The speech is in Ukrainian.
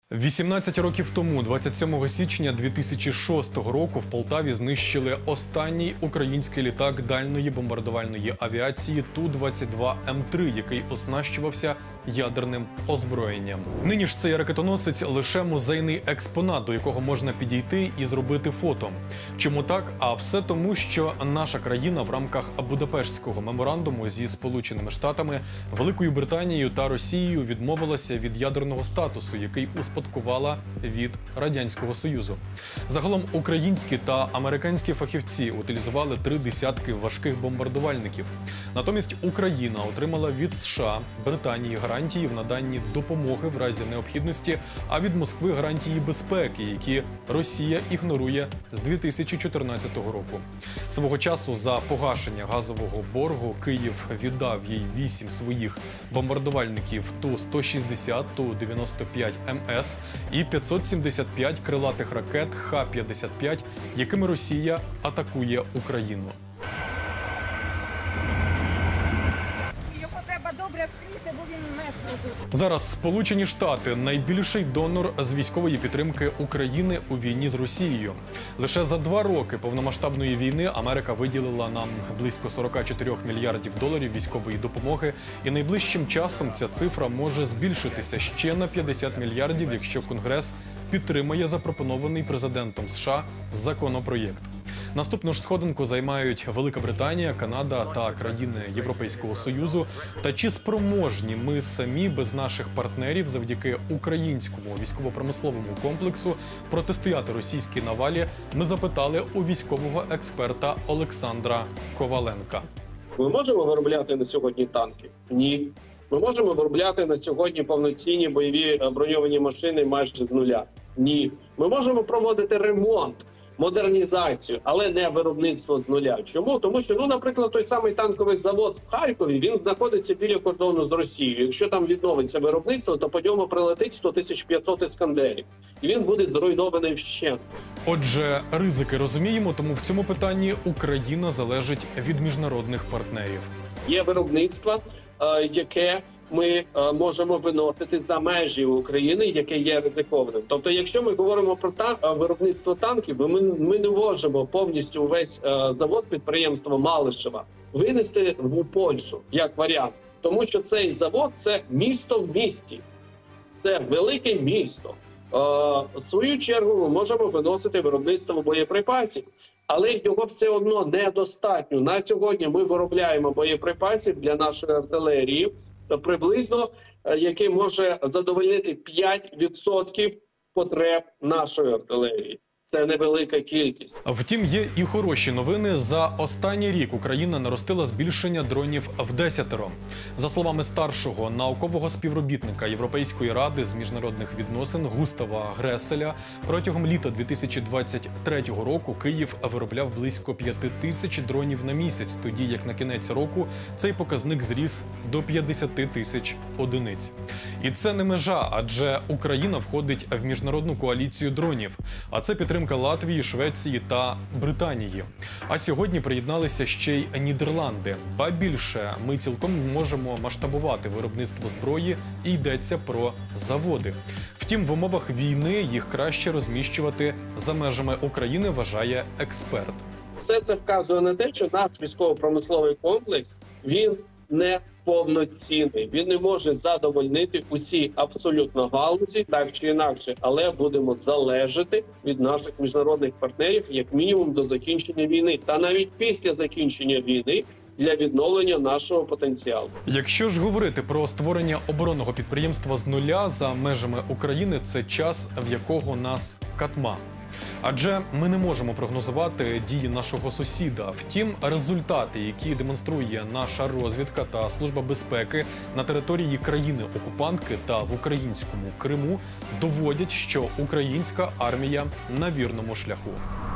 18 років тому, 27 січня 2006 року, в Полтаві знищили останній український літак дальньої бомбардувальної авіації Ту-22М3, який оснащувався ядерним озброєнням. Нині ж цей ракетоносець лише музейний експонат, до якого можна підійти і зробити фото. Чому так? А все тому, що наша країна в рамках Будапештського меморандуму зі Сполученими Штатами, Великою Британією та Росією відмовилася від ядерного статусу, який успадкувала від Радянського Союзу. Загалом українські та американські фахівці утилізували 3 десятки важких бомбардувальників. Натомість Україна отримала від США, Британії гарантії в наданні допомоги в разі необхідності, а від Москви гарантії безпеки, які Росія ігнорує з 2014 року. Свого часу за погашення газового боргу Київ віддав їй 8 своїх бомбардувальників Ту-160, Ту-95МС і 575 крилатих ракет Х-55, якими Росія атакує Україну. Зараз Сполучені Штати – найбільший донор з військової підтримки України у війні з Росією. Лише за 2 роки повномасштабної війни Америка виділила нам близько 44 мільярдів доларів військової допомоги, і найближчим часом ця цифра може збільшитися ще на 50 мільярдів, якщо Конгрес підтримає запропонований президентом США законопроєкт. Наступну ж сходинку займають Велика Британія, Канада та країни Європейського Союзу. Та чи спроможні ми самі без наших партнерів завдяки українському військово-промисловому комплексу протистояти російській навалі, ми запитали у військового експерта Олександра Коваленка. Ми можемо виробляти на сьогодні танки? Ні. Ми можемо виробляти на сьогодні повноцінні бойові броньовані машини майже з нуля? Ні. Ми можемо проводити ремонт, модернізацію, але не виробництво з нуля. Чому? Тому що, наприклад, той самий танковий завод в Харкові, він знаходиться біля кордону з Росією. Якщо там відновиться виробництво, то по ньому прилетить 100 500 іскандерів. І він буде зруйнований вщент. Отже, ризики розуміємо, тому в цьому питанні Україна залежить від міжнародних партнерів. Є виробництво, яке ми можемо виносити за межі України, яке є ризикованим. Тобто, якщо ми говоримо про виробництво танків, ми не можемо повністю увесь завод підприємства Малишева винести в Польщу, як варіант. Тому що цей завод – це місто в місті. Це велике місто. В свою чергу ми можемо виносити виробництво боєприпасів, але його все одно недостатньо. На сьогодні ми виробляємо боєприпасів для нашої артилерії, приблизно, який може задовольнити 5% потреб нашої артилерії. Це невелика кількість. Втім, є і хороші новини. За останній рік Україна наростила збільшення дронів в 10-ро. За словами старшого наукового співробітника Європейської ради з міжнародних відносин Густава Греселя, протягом літа 2023 року Київ виробляв близько 5000 дронів на місяць, тоді як на кінець року цей показник зріс до 50 тисяч одиниць. І це не межа, адже Україна входить в міжнародну коаліцію дронів. А це підтримка Латвії, Швеції та Британії. А сьогодні приєдналися ще й Нідерланди. Ба більше, ми цілком можемо масштабувати виробництво зброї, і йдеться про заводи. Втім, в умовах війни їх краще розміщувати за межами України, вважає експерт. Все це вказує на те, що наш військово-промисловий комплекс, він не повноцінний. Він не може задовольнити усі абсолютно галузі, так чи інакше, але будемо залежати від наших міжнародних партнерів як мінімум до закінчення війни. Та навіть після закінчення війни для відновлення нашого потенціалу. Якщо ж говорити про створення оборонного підприємства з нуля за межами України, це час, в якого нас катма. Адже ми не можемо прогнозувати дії нашого сусіда. Втім, результати, які демонструє наша розвідка та Служба безпеки на території країни-окупантки та в українському Криму, доводять, що українська армія на вірному шляху.